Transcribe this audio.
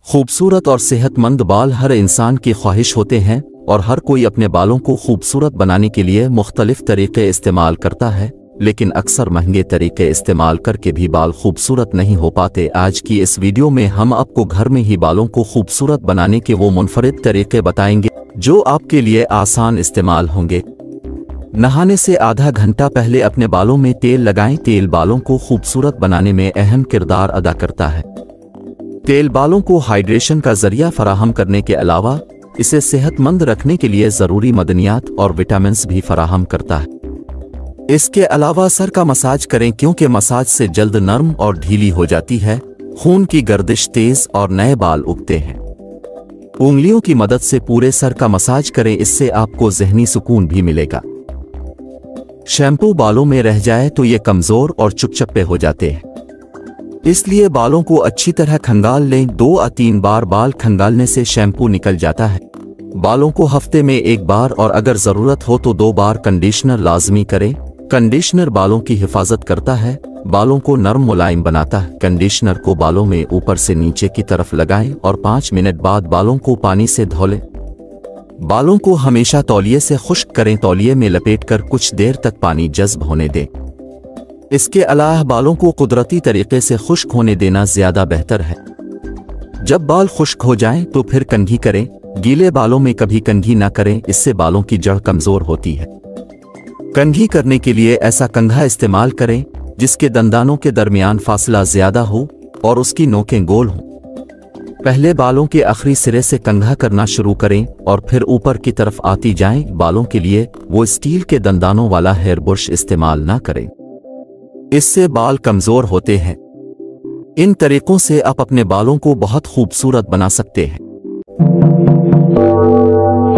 खूबसूरत और सेहतमंद बाल हर इंसान की ख्वाहिश होते हैं और हर कोई अपने बालों को खूबसूरत बनाने के लिए मुख्तलिफ तरीक़े इस्तेमाल करता है, लेकिन अक्सर महंगे तरीक़े इस्तेमाल करके भी बाल खूबसूरत नहीं हो पाते। आज की इस वीडियो में हम आपको घर में ही बालों को खूबसूरत बनाने के वो मुनफरिद तरीक़े बताएंगे जो आपके लिए आसान इस्तेमाल होंगे। नहाने से आधा घंटा पहले अपने बालों में तेल लगाएं। तेल बालों को खूबसूरत बनाने में अहम किरदार अदा करता है। तेल बालों को हाइड्रेशन का जरिया फराहम करने के अलावा इसे सेहतमंद रखने के लिए ज़रूरी मदनियात और विटामिन्स भी फराहम करता है। इसके अलावा सर का मसाज करें, क्योंकि मसाज से जल्द नर्म और ढीली हो जाती है, खून की गर्दिश तेज और नए बाल उगते हैं। उंगलियों की मदद से पूरे सर का मसाज करें, इससे आपको ज़हनी सुकून भी मिलेगा। शैम्पू बालों में रह जाए तो ये कमज़ोर और चुपचप्पे हो जाते हैं, इसलिए बालों को अच्छी तरह खंगाल लें। 2 या 3 बार बाल खंगालने से शैम्पू निकल जाता है। बालों को हफ्ते में 1 बार और अगर ज़रूरत हो तो 2 बार कंडीशनर लाजमी करें। कंडीशनर बालों की हिफाजत करता है, बालों को नरम मुलायम बनाता है। कंडीशनर को बालों में ऊपर से नीचे की तरफ लगाएं और 5 मिनट बाद बालों को पानी से धो लें। बालों को हमेशा तौलिए से खुश्क करें, तौलिए में लपेटकर कुछ देर तक पानी जज्ब होने दें। इसके अलावा बालों को कुदरती तरीके से खुश्क होने देना ज़्यादा बेहतर है। जब बाल खुश्क हो जाएं तो फिर कंघी करें। गीले बालों में कभी कंघी ना करें, इससे बालों की जड़ कमज़ोर होती है। कंघी करने के लिए ऐसा कंघा इस्तेमाल करें जिसके दंदानों के दरमियान फासला ज़्यादा हो और उसकी नोकें गोल हों। पहले बालों के आखिरी सिरे से कंघा करना शुरू करें और फिर ऊपर की तरफ आती जाएं। बालों के लिए वो स्टील के दंदानों वाला हेयर ब्रश इस्तेमाल ना करें, इससे बाल कमज़ोर होते हैं। इन तरीकों से आप अपने बालों को बहुत खूबसूरत बना सकते हैं।